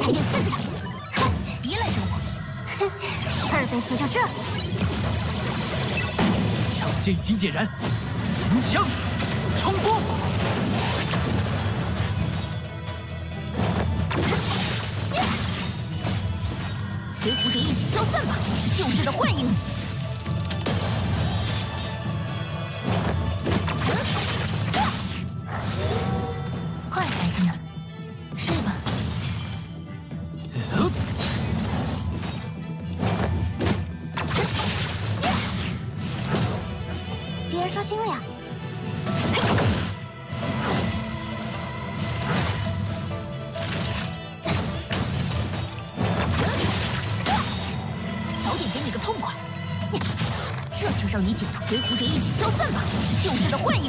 来点刺激的！哼，依赖着我！哼，二倍速就这！ 强剑已经点燃，鸣枪冲锋！ 随蝴蝶一起消散吧，旧日的幻影！坏孩子呢？睡吧。别人刷新了呀！早点给你个痛快！这就让你解脱，随蝴蝶一起消散吧，旧日的幻影！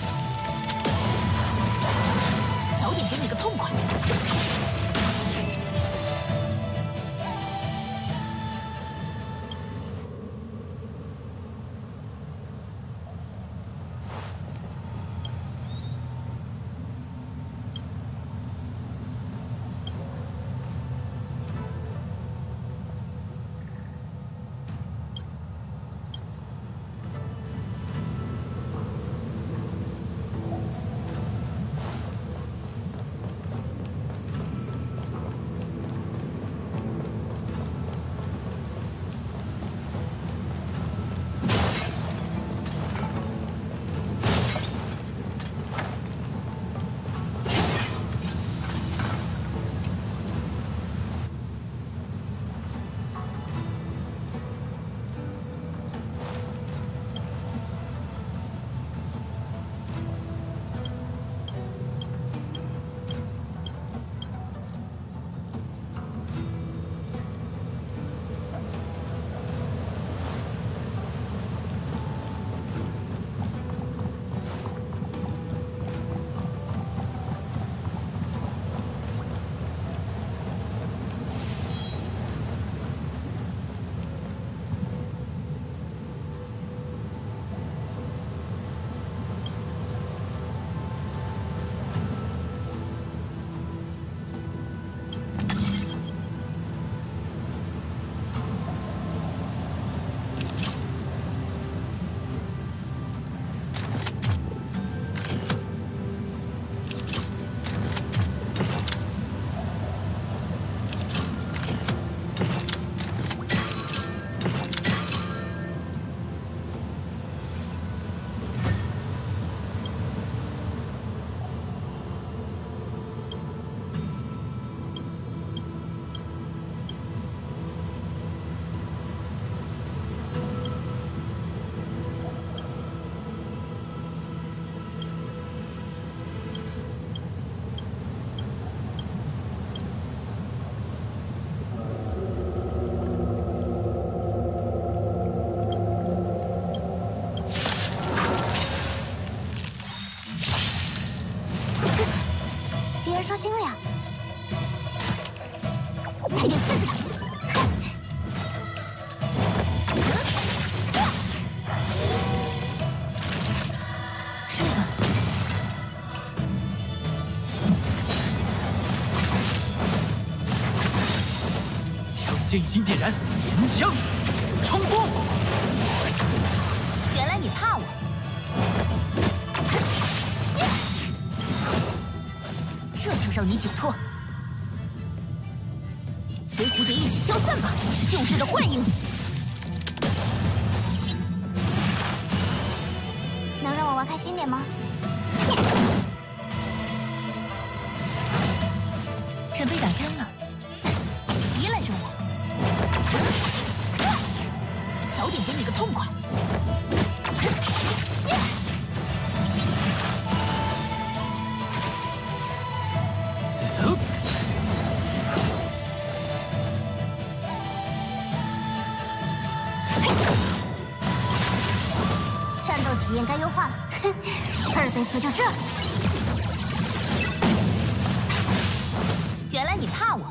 早点给你个痛快！别人刷新了呀！来点刺激的！睡吧。 强剑已经点燃，鸣枪冲锋！ 原来你怕我。这就让你解脱，随蝴蝶一起消散吧，旧日的幻影！能让我玩开心点吗？准备打针了，依赖着我，早点给你个痛快！战斗体验该优化了，哼，2倍速就这。原来你怕我，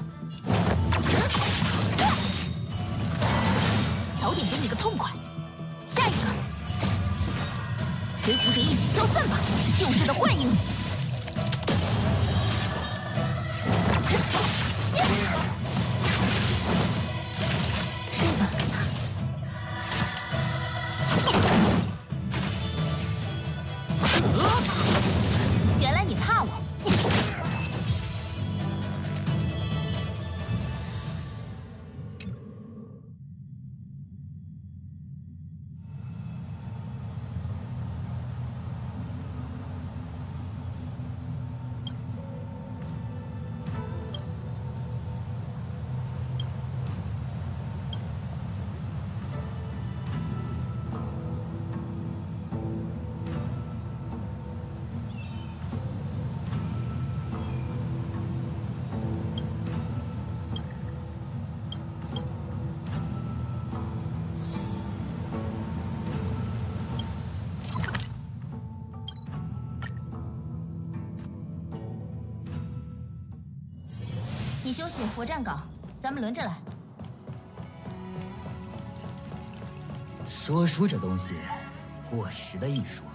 早点给你个痛快。下一个，随蝴蝶一起消散吧，旧日的幻影。 你休息，我站岗，咱们轮着来。 说书这东西，过时的艺术。